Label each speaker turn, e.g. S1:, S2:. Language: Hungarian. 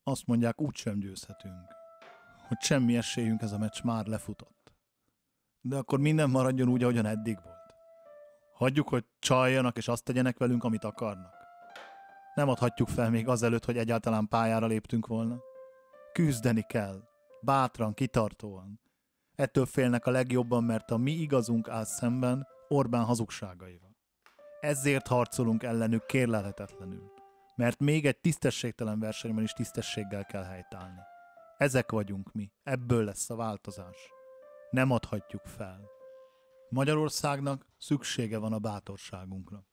S1: Azt mondják, úgysem győzhetünk. Hogy semmi esélyünk, ez a meccs már lefutott. De akkor minden maradjon úgy, ahogyan eddig volt. Hagyjuk, hogy csaljanak és azt tegyenek velünk, amit akarnak. Nem adhatjuk fel még azelőtt, hogy egyáltalán pályára léptünk volna. Küzdeni kell. Bátran, kitartóan. Ettől félnek a legjobban, mert a mi igazunk áll szemben Orbán hazugságaival. Ezért harcolunk ellenük kérlelhetetlenül. Mert még egy tisztességtelen versenyben is tisztességgel kell helytállni. Ezek vagyunk mi. Ebből lesz a változás. Nem adhatjuk fel. Magyarországnak szüksége van a bátorságunkra.